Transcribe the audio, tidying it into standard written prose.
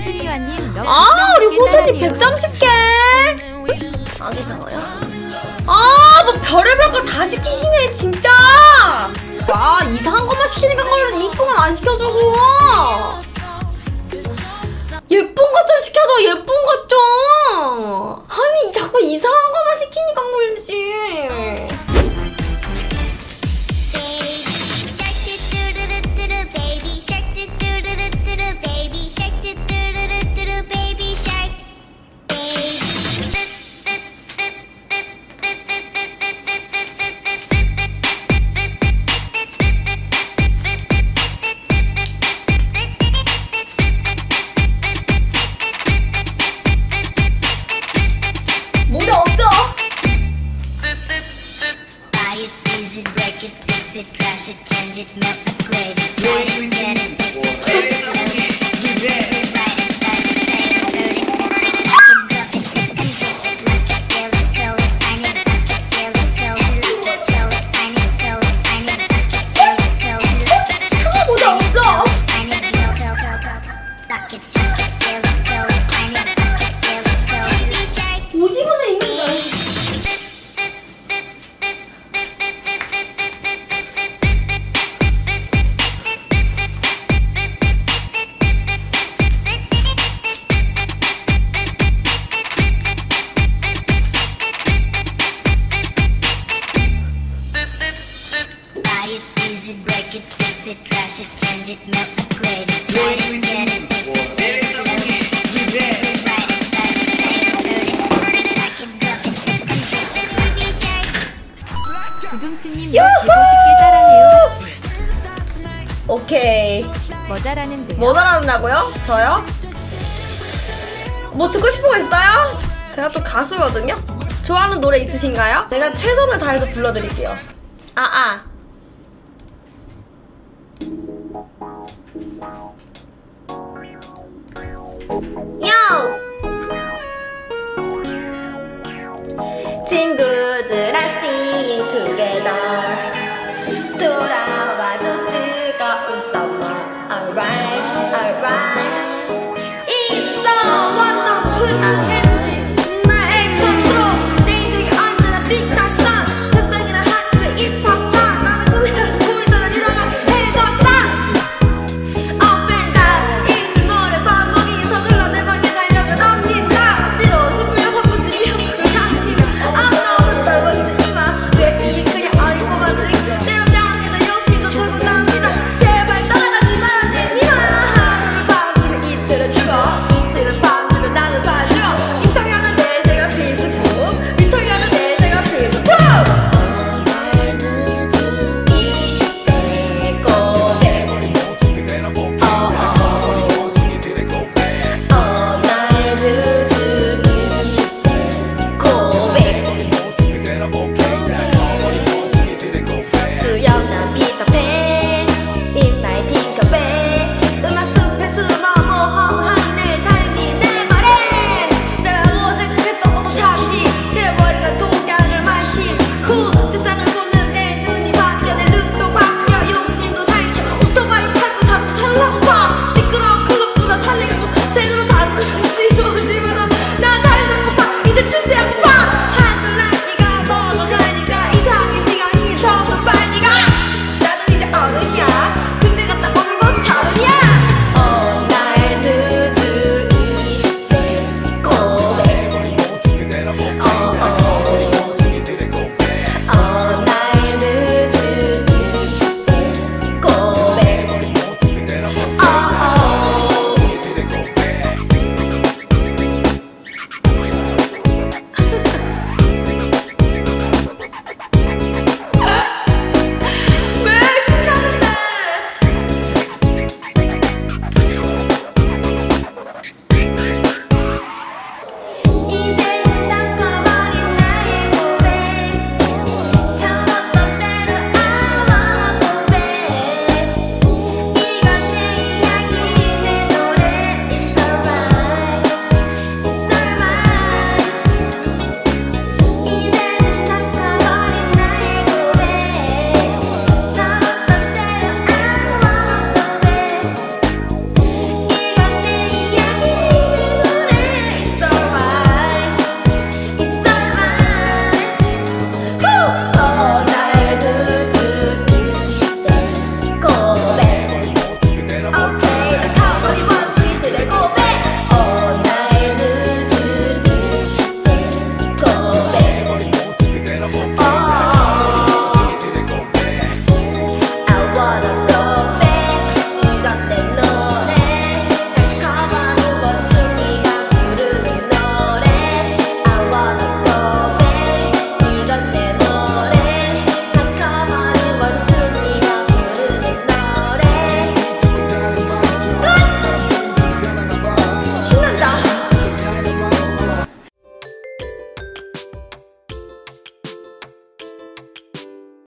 준이와님 우리 호두님 130개. 아기 나와요? 뭐 별의별 거 다 시키시네 진짜. 이상한 것만 시키니까 그러면 이쁜 건 안 시켜주고. 예쁜 것 좀 시켜줘. 예쁜 것 좀. 아니 자꾸 이상한 것만 시키니까 그러지. 구둠치님 뭐 듣고 싶게 따라해요. 오케이. 뭐 잘하는데요? 뭐 잘한다고요? 저요? 뭐 듣고 싶은 거 있어요? 제가 또 가수거든요? 좋아하는 노래 있으신가요? 제가 최선을 다해서 불러드릴게요. 야!